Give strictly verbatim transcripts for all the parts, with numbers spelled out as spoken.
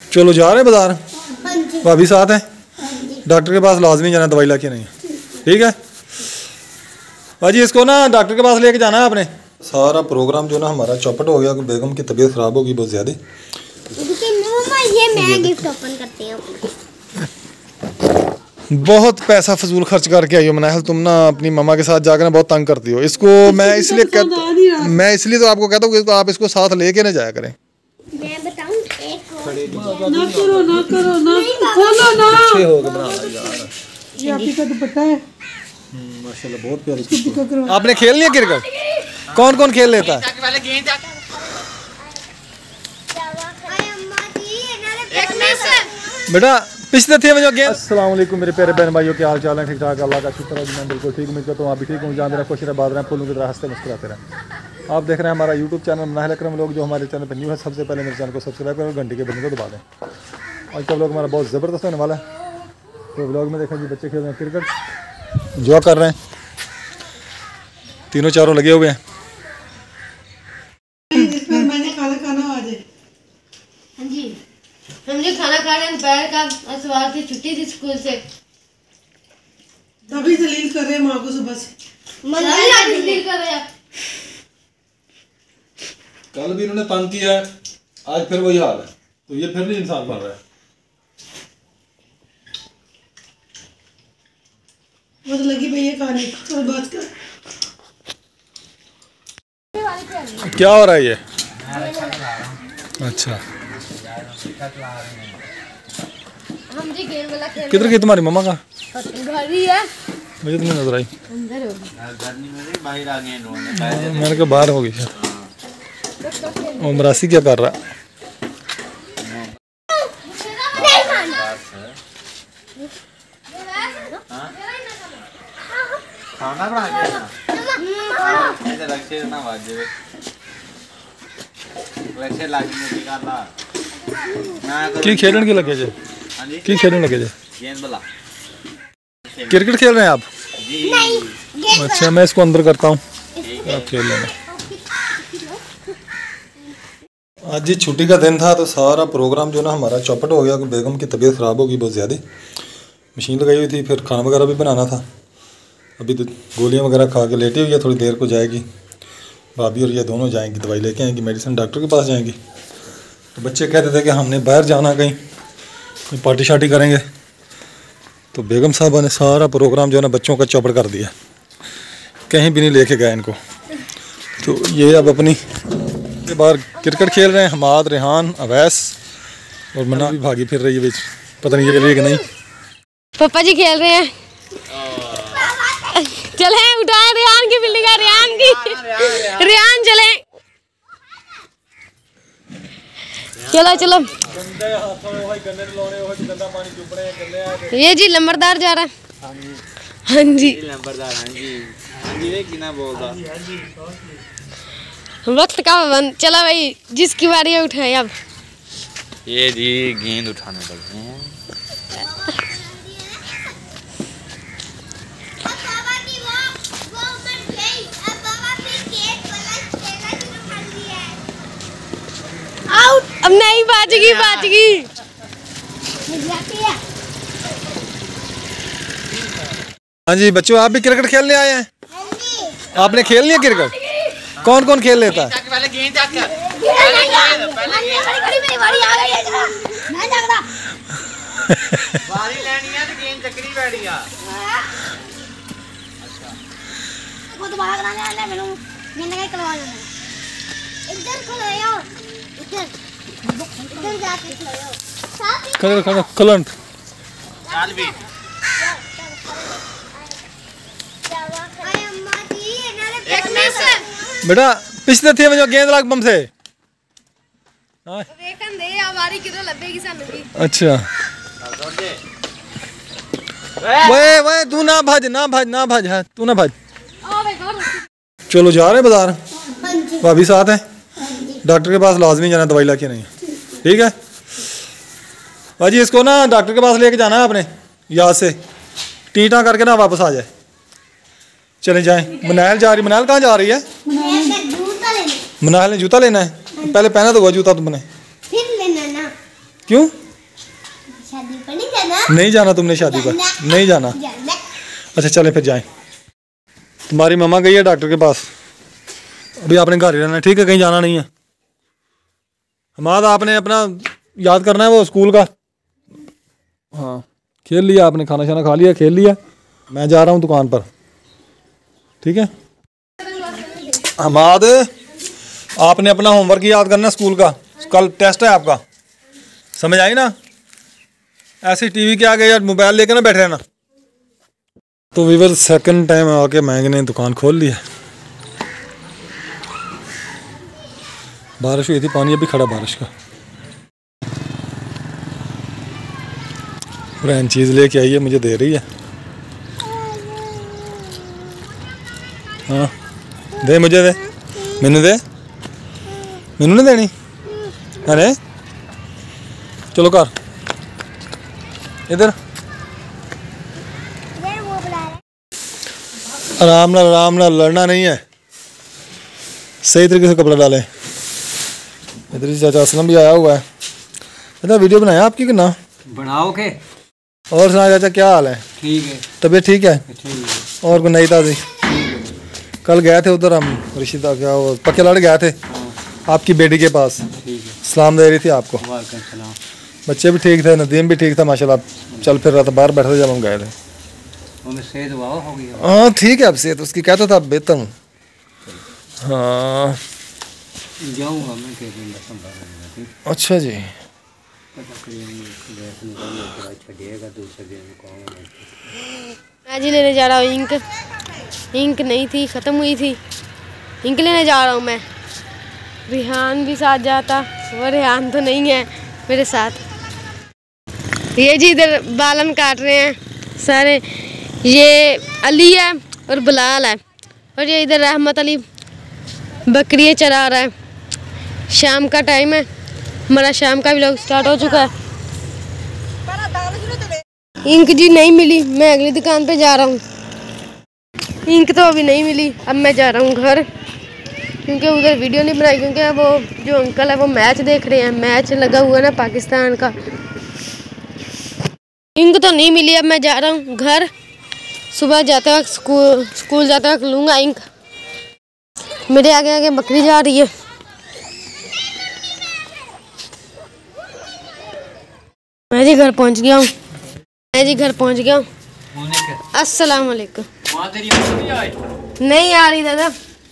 चलो जा रहे हैं बाजार। भाभी साथ है। डॉक्टर के पास लाजमी जाना, दवाई ला के नहीं। ठीक है भाजी, इसको ना डॉक्टर के पास लेके जाना है आपने। सारा प्रोग्राम जो ना हमारा चौपट हो गया। बेगम की तबीयत ख़राब होगी बहुत ज़्यादा। ये मैं गिफ्ट ओपन करती हूँ। बहुत पैसा फजूल खर्च करके आई हो मनाहल, तुम ना अपनी मम्मा के साथ जाकर ना बहुत तंग करती हो इसको। मैं इसलिए कहता मैं इसलिए तो आपको कहता हूँ कि आप इसको साथ लेके ना जाया करें। मैं बताऊं एक ना करो ना करो ना खोलो ना। अच्छे हो के बना यार। ये आपकी का दुपट्टा है माशाल्लाह, बहुत प्यारी। आपने खेल लिया क्रिकेट? कौन कौन खेल लेता है? बेटा पिछले थे जो गेम। अस्सलाम वालेकुम मेरे प्यारे बहन भाइयों, क्या हाल चाल है? ठीक ठाक, अल्लाह का शुक्र है। मैं बिल्कुल ठीक उम्मीद करता हूँ आप भी ठीक हूँ। जान रहे खुश रहे, बात रहे, फूलों की तरह हंसते मुस्कुराते रहे। आप देख रहे हैं हमारा यूट्यूब चैनल मनाहिल अकरम। लोग जो हमारे चैनल पर न्यू है, सबसे पहले मेरे चैनल को सब्सक्राइब करें और घंटे के बटन को दबा दें। आज का व्लॉग हमारा बहुत ज़बरदस्त होने वाला है। तो व्लॉग में देखें जी बच्चे खेल रहे हैं क्रिकेट, जो कर रहे हैं, तीनों चारों लगे हुए हैं। मैंने खाना खाना आ जाए। हाँ जी, हमने खाना खा रहे दोपहर का, सवार की छुट्टी थी स्कूल से, तभी जलील कर रहे हैं माँ को सुबह से। जलील कर रहे हैं। कल भी इन्होंने तंग किया है, आज फिर वही हाल है। तो ये फिर नहीं इंसान बन रहा है। मुझे लगी भैया खाने और बात कर। क्या हो रहा है ये? अच्छा, हम जी गेम वाला खेल। किधर गई तुम्हारी मम्मा का? घर ही है, मुझे तो नहीं नजर आई। अंदर होगी। बाहर आ गए। मैंने कहा बाहर होगी शायद। वो मरासी क्या कर रहा है? खाना बना के ऐसे रखे ना वाजे वैसे लागी निकाला ना की खेलने के लगे जे? हां जी, की खेलने लगे जे? गेंद वाला क्रिकेट खेल रहे हैं आप? जी नहीं। अच्छा, मैं इसको अंदर करता हूँ, आप खेल लेना। आज जी छुट्टी का दिन था तो सारा प्रोग्राम जो ना हमारा चौपट हो गया। बेगम की तबीयत ख़राब होगी बहुत ज़्यादा। मशीन लगाई हुई थी, फिर खाना वगैरह भी बनाना था। अभी तो गोलियां वगैरह खा के लेटी हुई है, थोड़ी देर को जाएगी। भाभी और ये दोनों जाएंगी, दवाई लेके आएंगी, मेडिसिन डॉक्टर के पास जाएंगी। तो बच्चे कहते थे कि हमने बाहर जाना, कहीं कोई पार्टी शार्टी करेंगे। तो बेगम साहबा ने सारा प्रोग्राम जो है ना बच्चों का चौपट कर दिया, कहीं भी नहीं लेके गए इनको। तो ये अब अपनी के बाहर क्रिकेट खेल रहे हैं। हमाद, रेहान, अवैस और मना भी भागी फिर रही है बीच, पता नहीं ये कि नहीं। पापा जी खेल रहे हैं। चले उठाए रेहान की बिल्डिंग है, रेहान की रेहान चले चलो चलो। ये जी लंबरदार जा रहा है। हाँ जी नंबरदार। हां जी हां जी, ये किना बोलदा वक्त का पाबंद। चला भाई, जिसकी बारी है उठाए। अब ये जी गेंद उठाने लगे हैं। आउट। अब नहीं, बाजगी बाजगी। हाँ जी बच्चों, आप भी क्रिकेट खेलने आए हैं? आपने खेल लिया क्रिकेट? कौन कौन खेल लेता है? पहले गेंद जाके पहले गेंद पहले मेरी मेरी बारी आ गई है। मैं जागदा बारी लेनी है तो गेंद चक्री बैठी आ। अच्छा, वो दोबारा कराने आना है। मैंने मैंने क्या करवा लेना है। इधर खड़ो, इधर इधर जाके खड़ो। साथ कलर कलर कलर चाल भी एक मिनट बेटा पिछले थे जो गेंद लाग बम से। हाँ देखन दे हमारी किधर लबेगी सानू की। अच्छा, वे वे तू ना भाज ना भाज ना भाज है, तू ना भाज। चलो जा रहे हैं बाजार। भाभी साथ है। डॉक्टर के पास लाजमी जाना, दवाई ला के नहीं। ठीक है भाजी, इसको ना डॉक्टर के पास लेके जाना है आपने, याद से टीटा करके ना वापस आ जाए। चले जाएं। मनाहल जा रही। मनाहल कहाँ जा रही है? मनाहल ने जूता लेना है। पहले पहना तो हुआ जूता तुमने। फिर लेना ना। क्यों? शादी पर नहीं जाना। नहीं जाना तुमने शादी पर? नहीं जाना। जाना। अच्छा चले फिर जाएं। तुम्हारी मम्मा गई है डॉक्टर के पास, अभी आपने घर ही रहना है, ठीक है? कहीं जाना नहीं है। हमारा आपने अपना याद करना है वो स्कूल का। हाँ खेल लिया आपने, खाना शाना खा लिया, खेल लिया। मैं जा रहा हूँ दुकान पर, ठीक है? हमाद आपने अपना होमवर्क याद करना है स्कूल का, कल टेस्ट है आपका, समझ आई ना? ऐसे टीवी के आगे या मोबाइल लेकर ना बैठे रहना। तो वीवर सेकंड टाइम आके महंगे ने दुकान खोल ली है। बारिश हुई थी, पानी अभी खड़ा बारिश का। फ्रेंड चीज़ लेके आई है, मुझे दे रही है। हाँ दे, मुझे दे, मैनू दे, मैनू नहीं देनी। अरे चलो कर इधर, आराम ना आराम ना, लड़ना नहीं है, सही तरीके से कपड़ा डालें। इधर ही चाचा असलम भी आया हुआ है। चाचा वीडियो बनाया आपकी कि ना? बनाओ के। और सुना चाचा, क्या हाल है? ठीक है। तबीयत ठीक है? ठीक है। और कोई नई ताज़ी? कल गए थे उधर हम, रिश्तेदार क्या वो पक्के लड़ गए थे आपकी बेटी के पास, ठीक है। सलाम दे रही थी आपको। वालेकुम सलाम। बच्चे भी ठीक थे, नदीम भी ठीक था माशाल्लाह, चल फिर रहा था, बाहर बैठा था जब हम गए थे। उनमें सेहत वाह हो गई है। हाँ ठीक है, अब से तो उसकी कहता था बेहतर हूँ। हाँ जाऊँगा मैं के दिन संभालूंगा। अच्छा जी। छड़िएगा दूसरे दिन कहूँगा। मैं जी लेने जा रहा हूँ इंक। इंक नहीं थी, ख़त्म हुई थी, इंक लेने जा रहा हूँ मैं। रिहान भी साथ जाता, वो रिहान तो नहीं है मेरे साथ। ये जी इधर बालन काट रहे हैं सारे, ये अली है और बिलाल है, और ये इधर रहमत अली बकरियाँ चरा रहा है। शाम का टाइम है, हमारा शाम का व्लॉग स्टार्ट हो चुका है। इंक जी नहीं मिली, मैं अगली दुकान पे जा रहा हूँ। इंक तो अभी नहीं मिली, अब मैं जा रहा हूँ घर, क्योंकि उधर वीडियो नहीं बनाई, क्योंकि वो जो अंकल है वो मैच देख रहे हैं, मैच लगा हुआ है ना पाकिस्तान का। इंक तो नहीं मिली, अब मैं जा रहा हूँ घर। सुबह जाते वक्त स्कूल स्कूल जाते वक्त लूँगा इंक। मेरे आगे आगे बकरी जा रही है। मैं जी घर पहुँच गया हूँ, मैं जी घर पहुँच गया हूँ। अस्सलाम वालेकुम। नहीं आ रही दादा।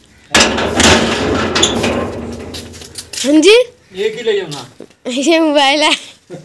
हाँ जी, एक ही ले जाओ ना। ये मोबाइल है।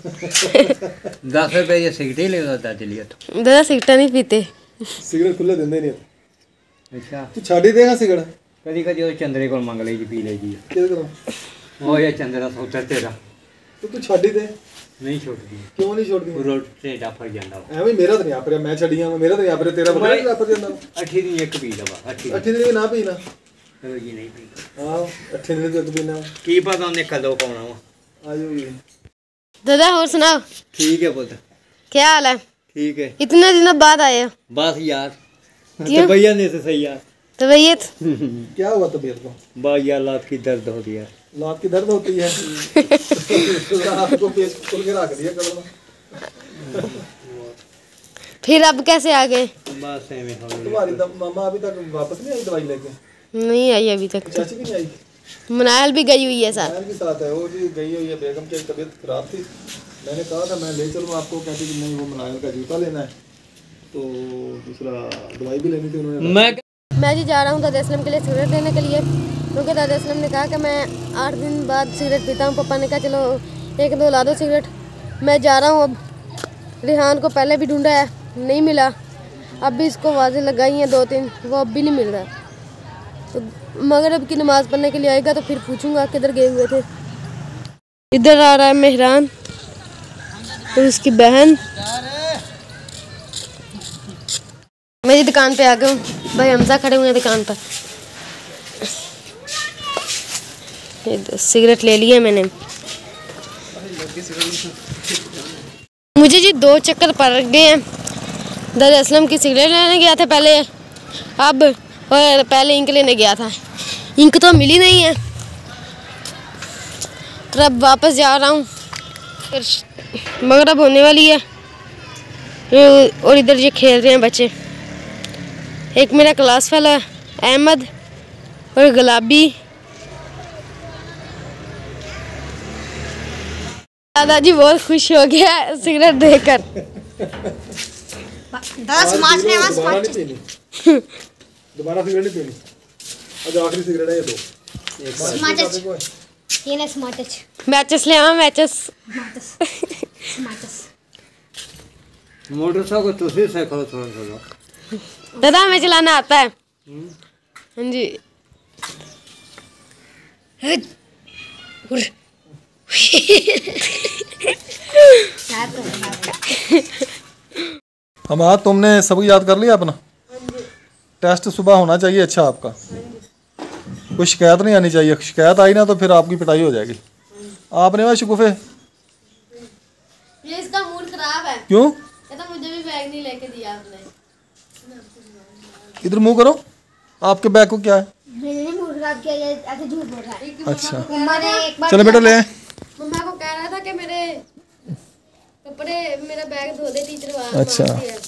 दस रुपए ये सिगरेट ही ले दादा लिए तो। दादा सिगरेट नहीं पीते। सिगरेट खुले देंदे नहीं। अच्छा तू छाड़ ही देगा सिगरेट? कभी कभी वो चंद्रे को मंग ले जी पी ले जी। ਕਿਹਦੇ ਕੋਲੋਂ? वो ये चंद्रा सोचा तेरा तो तू छाड़ ही दे। नहीं छोड़ती। क्यों नहीं छोड़दी? वो रोड से डाफर ਜਾਂਦਾ ਐਵੇਂ ਮੇਰਾ ਤਾਂ ਨਹੀਂ ਆਪਰਿਆ, ਮੈਂ ਛੱਡੀਆਂ ਮੇਰਾ ਤਾਂ ਨਹੀਂ ਆਪਰਿਆ, ਤੇਰਾ ਬੜਾ ਨਹੀਂ ਆਪਰ ਜਾਂਦਾ। अठी दिन एक पी लवा अठी ਅੱਠੇ ਦਿਨ ਵੀ ਨਾ ਪੀਣਾ। चलो जी नहीं पी ਹਾਂ ਅੱਠੇ ਦਿਨ ਤੱਕ ਪੀਣਾ। की पता उन्हें कदों पाना वा। ਆਜੋ ਜੀ। दादा और सुनाओ, ठीक है पुत्र, क्या हाल है? ठीक है। इतने दिनों बाद आए हो। बस यार क्यों? तो भैया ने से सही यार। तबीयत क्या हुआ तबीयत को? बा यार लात की दर्द हो रही है। लात की दर्द होती है। आपको पेश खोल के रख दिया करो ना। फिर अब कैसे आ गए? बस ऐਵੇਂ हो गई। तुम्हारी दम- मामा अभी तक वापस नहीं आई दवाई लेके? नहीं आई अभी तक। चाची भी नहीं आई? मनायल भी गई हुई है साथ। मैम भी साथ है, वो जी गई हुई है, बेगम की तबीयत खराब थी, मैंने कहा था मैं ले चलूँ आपको, कहती कि नहीं वो मनायल का जूता लेना है, तो दूसरा दवाई भी लेनी थी उन्होंने। मैं मैं जी जा रहा हूँ दादा असलम के लिए सिगरेट लेने के लिए, क्योंकि दादा असलम ने कहा कि मैं आठ दिन बाद सिगरेट पीता हूँ। पापा ने कहा चलो एक दो ला दो सिगरेट। मैं जा रहा हूँ अब। रिहान को पहले भी ढूंढा है, नहीं मिला, अब भी इसको आवाज़ें लगाई हैं दो तीन, वो अब भी नहीं मिल रहा। तो मगरिब की नमाज़ पढ़ने के लिए आएगा तो फिर पूछूंगा किधर गए हुए थे। इधर आ रहा है मेहरान और उसकी बहन। मैं जी दुकान पे आ गया हूँ, भाई हमजा खड़े हुए हैं दुकान पर। ये दो सिगरेट ले लिए मैंने। मुझे जी दो चक्कर पड़ गए हैं। दादा असलम की सिगरेट लेने गया था पहले, अब और पहले इंक लेने गया था, इंक तो मिली नहीं है। और अब वापस जा रहा हूँ मगरब होने वाली है और इधर ये खेल रहे हैं बच्चे। एक मेरा क्लास फेलो है अहमद और गुलाबी। दादाजी बहुत खुश हो गया सिगरेट देखकर। दोबारा सिगरेट नहीं पीनी। आज आखिरी सिगरेट है ये दो। ये ना स्मार्ट टच। मैचेस ले आवा मैचेस। मोटरसाइकिल तो से साइकिल थोड़ा थोड़ा दादा हमें चलाना आता है। हाँ जी। हम आज तुमने सब याद कर लिया अपना? टेस्ट सुबह होना चाहिए अच्छा आपका। कोई शिकायत नहीं आनी चाहिए। शिकायत आई ना तो फिर आपकी पिटाई हो जाएगी। आपने वह शिकुफे ये इसका मूड खराब है। क्यों? कहता मुझे भी बैग नहीं लेके दिया आपने। इधर मुंह करो। आपके बैग को क्या है? मैंने मूड खराब किया, ये ऐसे झूठ बोल रहा है। अच्छा मम्मा ने एक बार चलो बेटा ले आए। मम्मा को कह रहा था कि मेरे कपड़े मेरा बैग धो दे टीचर वहां। अच्छा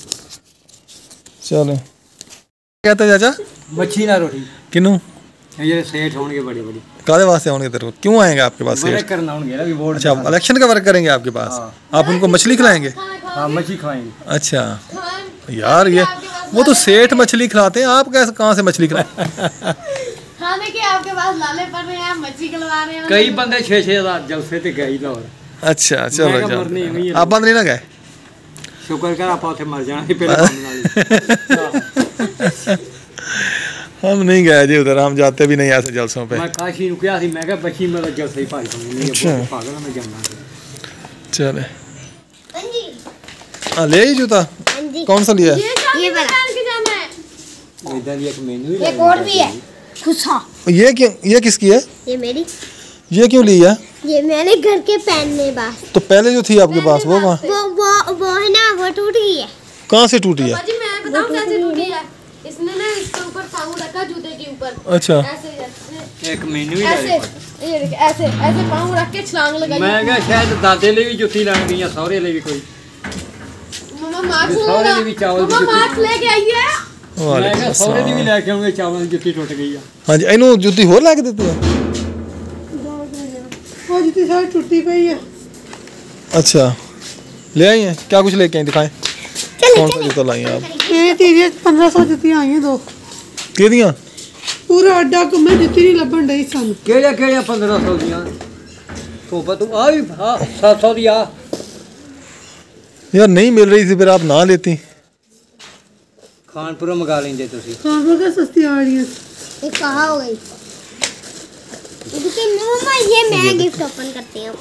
चलो कहते चाचा मच्छी ना रोटी किनू ये सेठ होंगे बड़ी बड़ी काले वास्ते होंगे तेरे को? क्यों आएंगे आपके पास? वर्क करना होंगे ना, अभी बोर्ड। अच्छा इलेक्शन का वर्क करेंगे आपके पास? आप उनको मछली खिलाएंगे? हाँ मच्छी खाएंगे। अच्छा यार ये वो तो सेठ मछली खिलाते हैं, आप कैसे कहाँ से मछली खिलाए? खाने के आपके पास लाले पड़ रहे हैं, मच्छी खिलवा रहे हैं। कई बंदे छः छः हजार जलसे ते गए लाहौर। अच्छा चलो मैं क्या चलो मरनी है, वही है। आप बंद नहीं ना गए? शुक्र कर आप उसे मर जाना पहले काम नाली। हम नहीं गए जी उधर, हम जाते भी नहीं ऐसे जलसों पे। मैं काशी नु क्या थी, मैं क्या बची मेरा जलसे ही भाई नहीं अच्छा। है पागल मैं जाना। चले हाँ जी हाँ ले ही जूता। हाँ जी कौन सा लिया? ये वाला। के जाना है। इधर एक मेनू ही एक और भी है खुशा। ये क्यों, ये किसकी है? ये मेरी। ये क्यों ली है? ये मैंने घर के पहनने बस। तो पहले जो थी आपके पास वो कहाँ? वो वो वो है ना, वो टूट गई है। कहाँ से टूटी है? बाजी मैं बताऊं कैसे टूटी है। इसने ना इसके ऊपर पाँव रखा जूते के ऊपर। अच्छा ऐसे ऐसे एक मेनू ही ऐसे ये देखिए, ऐसे ऐसे पाँव रख के छलांग लगाई। मैं क्या शायद दादे ले भी जुत्ती लग गई या सौरे ले भी कोई। मम्मा मास्क सौरे लगा। दी भी चावल दी मम्मा जुत्ती। मास्क लेके आई है। मैं क्या सौरे दी भी लेके आऊंगे, चावल की जुत्ती टूट गई है। हाँ जी इन्हों जुत्ती होर ला के देती है? वो जितनी सारी टूटी पई है। अच्छा ले आई हैं? क्या कुछ लेके आई दिखाएं? कौन सा जूता लाई हैं आप? ये तीन पंद्रह सौ जुत्तियां आई हैं दो। के दियां? पूरा अड्डा घूमे जुत्ती नहीं लभन डई सन। केड़े केड़े पंद्रह सौ दियां तो तू आ भी हाँ सात सौ दी आ। यार नहीं मिल रही थी फिर आप ना लेती। खानपुर मंगा लेंगे तुसी। खानपुर का सस्ती आ रही है। ये कहाँ हो गई? लेकिन मम्मा ये मैं गिफ्ट ओपन करती हूँ।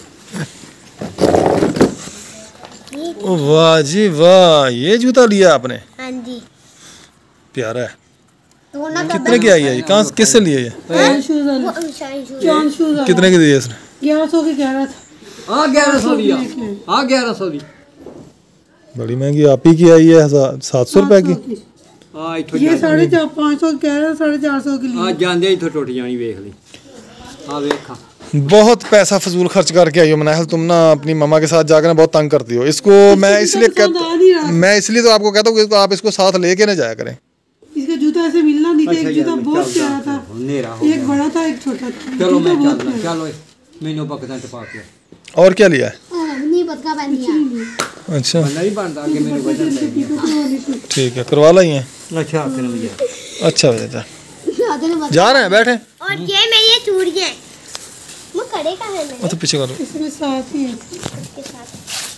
ओ वाह जी वाह, ये जूता लिया आपने? हाँ जी। प्यारा है। तो ना कितने की आई है ये? कहाँ किससे लिए ये? चांद शूज वाला। वो शाइन शूज। चांद शूज वाला। कितने की दी है इसने? ग्यारह सौ की कह रहा था। हाँ ग्यारह सौ दी आ। हाँ ग्यारह सौ दी। बड़ी महंगी आप ही की आई है, हजार सात सौ रुपए की। हाँ इथों ये साढ़े चार पाँच सौ कह रहा है, साढ़े चार सौ की हाँ ली। जांदे इथों टुट जानी वेख ली। हाँ वेखा बहुत पैसा फजूल खर्च करके आई हो मनाहल, तुम ना अपनी मम्मा के साथ जाकर ना बहुत तंग करती हो इसको। मैं इसलिए कहता मैं इसलिए तो आपको कहता हूँ कि आप इसको साथ लेके ना जाया करें। इसका जूता ऐसे मिलना नहीं था। अच्छा एक यार, जूता बहुत चल, प्यारा चल, था। नेरा हो एक गया। बड़ा था एक छोटा था। चलो मैं जूता बहुत चलना प्यारा। चलो मैनू पकड़ा टपा के और क्या लिया है? नहीं पता पहन दिया। अच्छा नहीं बनता आगे मेरे वजन ले ठीक है करवा लाई है। अच्छा फिर मुझे अच्छा बेटा दादा ने जा रहे हैं बैठे। और ये मेरी चूड़ियां। वो कड़े का है वो तो पीछे करो। इसमें साथ ही है। इसके साथ।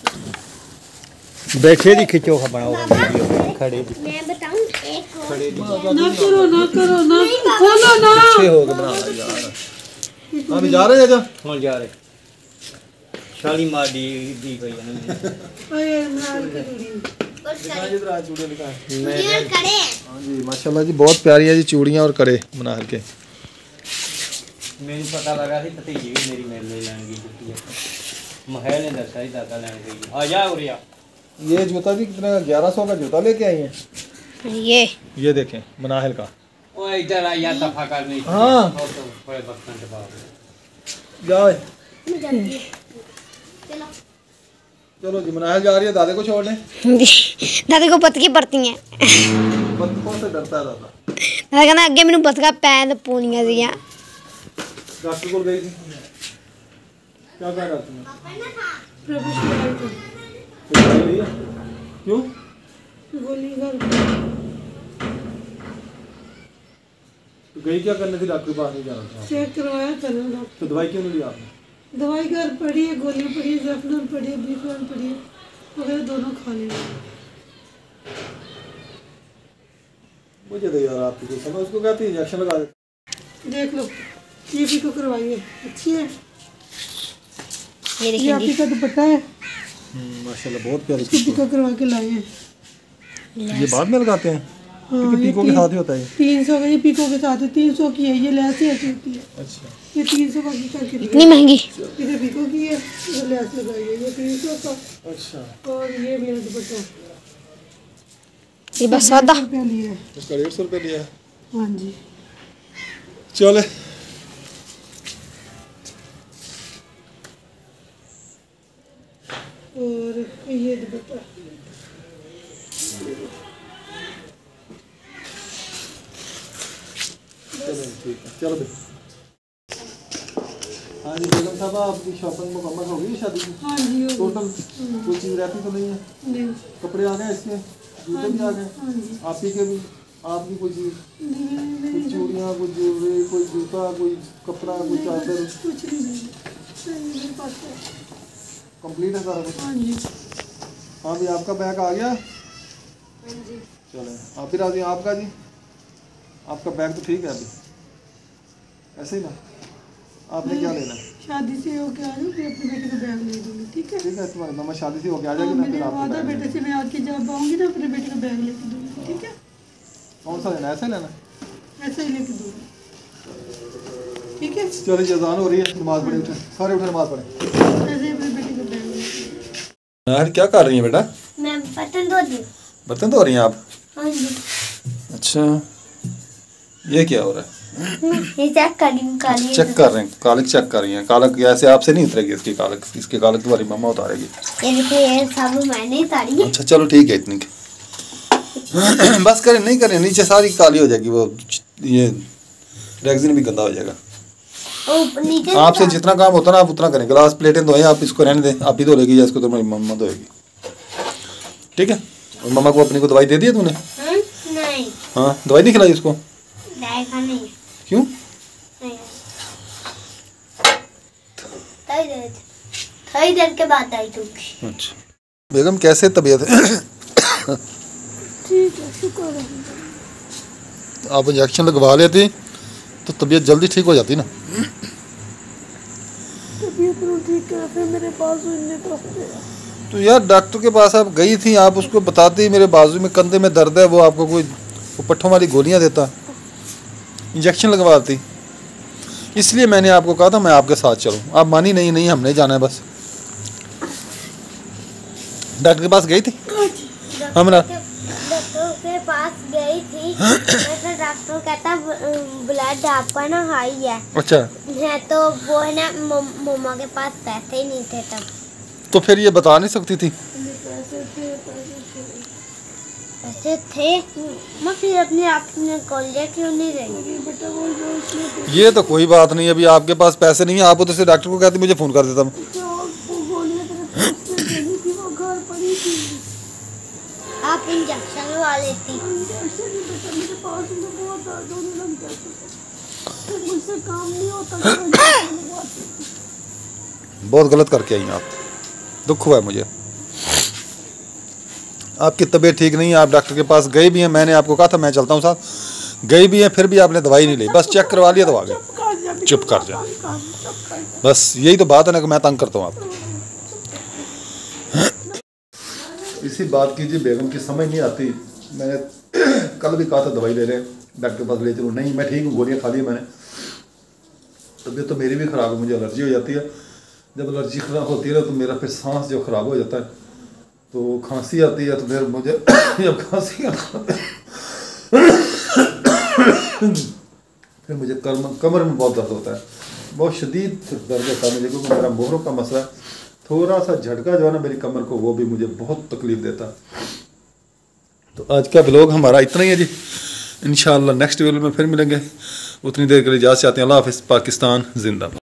बैठे दी खिंचो खा बनाओ वीडियो खड़े दी मैं बताऊं एक और। ना करो ना करो ना खोलो ना। हो गए बना यार। अभी जा रहे हैं जा। कौन जा रहे शाली मार दी दी गई है अरे मार के दूरी। और कड़े। चूड़ियाँ दिखाएं। चूड़ियां कड़े हैं। हाँ जी माशाल्लाह जी बहुत प्यारी है जी चूड़ियाँ और कड़े मनाहल के। मेरी पता लगा थी भतीजी भी मेरी मेरे लिए लेने गई जुत्ती महल ने दसा ही दादा लेने गई आ जा उरिया। ये जूता भी कितना का? ग्यारह सौ का जूता लेके आई हैं। ये ये देखें मनाहल का। ओ इधर आ या दफा कर नहीं हाँ। तो बड़े बर्तन टपा जाओ चलो चलो जी मनाया जा रही है दादे को छोड़ने। दादे को पतकी पड़ती हैं। बतखों से डरता है दादा। दादा कहना अगे मैंने बतखा पैर पूनियां दियां। डॉक्टर को गई थी क्या कहा डॉक्टर ने? क्यों गोली घर तो गई क्या करने थी डॉक्टर के पास नहीं जाना था? चेक करवाया था ना डॉक्टर। तो दवाई क्यों नहीं ली आपने? दवाई घर पड़ी है, गोलियां पड़ी है, ज़ैफरन पड़ी है, बीफान पड़ी है, वगैरह दोनों खा लेंगे। मुझे तो यार आपकी कोई समझ उसको कहती है इंजेक्शन लगा दे। देख लो ये भी तो करवाइए, अच्छी है। ये ये आपकी का दुपट्टा है, माशाल्लाह बहुत प्यारी इसको पिको करवा के लाए हैं। ये बाद में लगाते हैं हाँ, क्योंकि ये पीको के साथ ही होता है। तीन सौ का ये पीको के साथ है, तीन सौ की है ये, लैस ही अच्छी होती है। अच्छा ये तीन सौ का की करके इतनी महंगी इधर पीको की है, इधर लैस लगाई है, ये तीन सौ का। अच्छा और ये मेरा दुपट्टा ये बस सादा रुपया लिया है। इसका डेढ़ सौ रुपये लिया है। हाँ जी चले और ये दुपट्टा चलो ठीक है चलो भाई। हाँ जी बेगम साहब आपकी शॉपिंग मुकम्मल हो गई शादी की? हाँ जी हो टोटल कोई चीज़ रहती तो नहीं है? नहीं कपड़े आ गए इसके, जूते भी आ गए, हाँ जी आप ही के भी, आपकी कोई चीज़, नहीं नहीं कोई चूड़ियाँ, कोई ज्वेलरी, कोई जूता, कोई कपड़ा, कोई चादर, कुछ नहीं नहीं नहीं, मेरे पास है। कंप्लीट है सारा कुछ? हाँ जी हाँ जी आपका बैग आ गया? हाँ जी चलें आप भी राजी हैं? आपका जी आपका बैग तो ठीक है अभी ऐसे ही ना? आपने क्या लेना है? शादी से होके आ जाओ, फिर अपने बेटे को बैग ले दूँगी, ठीक है? ठीक है तुम्हारी मामा शादी से होके आ हाँ, जाएगी ना फिर मेरे आपको वादा बैग बेटे से मैं आके जब आऊँगी ना अपने बेटे को बैग लेके दूँगी, ठीक है? कौन सा लेना है? ऐसे लेना? ऐसे ही लेके दूँगी, ठीक है? चलो जी अजान हो रही है, नमाज पढ़े उठे, सारे उठे नमाज पढ़े। ऐसे ही अपने बेटे को बैग लेके यार क्या कर रही हैं बेटा? मैं बर्तन धो दी। बर्तन धो रही हैं आप? हाँ जी अच्छा ये क्या हो रहा है? ये चेक कर रही हूँ काली। चेक कर रहे हैं कालक, चेक कर रही हैं कालक। ऐसे आपसे नहीं उतरेगी इसकी कालक, इसके कालक तुम्हारी मम्मा उतारेगी। ये देखो ये सब मैंने उतारी है। अच्छा चलो ठीक है इतनी की बस करें नहीं करें, नीचे सारी काली हो जाएगी, वो ये रेगजिन भी गंदा हो जाएगा। ओ नीचे आपसे जितना काम होता ना आप उतना करें। गिलास प्लेटें धोएं, आप इसको रहने दें, आप ही धो लेगी या इसको तुम्हारी मम्मा धोएगी, ठीक है? और मम्मा को अपनी को दवाई दे दी है तूने? हम्म, नहीं हाँ दवाई नहीं खिलाई उसको? देखा नहीं क्यों? नहीं थोड़ी देर थोड़ी देर के बाद आई तू। अच्छा बेगम कैसे तबीयत है? ठीक है, शुक्र है। आप इंजेक्शन लगवा लेती तो तबीयत जल्दी ठीक हो जाती ना। तबीयत तो ठीक है, फिर मेरे पास इतने तो तो यार डॉक्टर के पास आप गई थी, आप उसको बताती मेरे बाजू में कंधे में दर्द है, वो आपको कोई वो पट्ठों वाली गोलियां देता, इंजेक्शन लगवाती। इसलिए मैंने आपको कहा था मैं आपके साथ चलूं, आप मानी नहीं। नहीं हमने जाना है बस। डॉक्टर के पास गई थी? हमरा डॉक्टर के पास गई थी तो डॉक्टर कहता ब्लड आपका ना हाई है। अच्छा है तो वो है ना मम्मा के पास पैसे ही नहीं थे तब। तो फिर ये बता नहीं सकती थी? पैसे थे पैसे थे पैसे थे मैं फिर अपने आप ने कॉलेज क्यों नहीं रही? बेटा बोल रहा हूँ इसमें ये तो कोई बात नहीं, अभी आपके पास पैसे नहीं है, आप उधर से डॉक्टर को कहती मुझे फ़ोन कर देता। आप इंजेक्शन लगा लेती। मुझसे काम नहीं होता। बहुत गलत करके आई हैं आप, दुख हुआ है मुझे। आपकी तबीयत ठीक नहीं है, आप डॉक्टर के पास गए भी हैं, मैंने आपको कहा था मैं चलता हूँ साथ, गए भी हैं, फिर भी आपने दवाई नहीं ली, बस चेक करवा लिया तो आ गए। चुप कर जा, बस यही तो बात है ना कि मैं तंग करता हूँ आपको। इसी बात की जी बेगम की समझ नहीं आती। मैंने कल भी कहा था दवाई ले रहे डॉक्टर के पास ले चलो, नहीं मैं ठीक हूँ, गोलियाँ खा ली मैंने। तबीयत तो मेरी भी ख़राब है, मुझे एलर्जी हो जाती है। जब एलर्जी खराब होती है ना तो मेरा फिर सांस जो ख़राब हो जाता है, तो खांसी आती है, तो फिर मुझे जब खांसी फिर मुझे कमर कमर में बहुत दर्द होता है, बहुत शदीद दर्द होता है मुझे, क्योंकि मेरा मोहरों का मसला है, थोड़ा सा झटका जो है ना मेरी कमर को, वो भी मुझे बहुत तकलीफ देता। तो आज का व्लॉग हमारा इतना ही है जी। इंशाअल्लाह नेक्स्ट वीडियो में फिर मिलेंगे। उतनी देर के लिए इजाज़त चाहते हैं। अल्लाह हाफ़िज़। पाकिस्तान जिंदाबाद।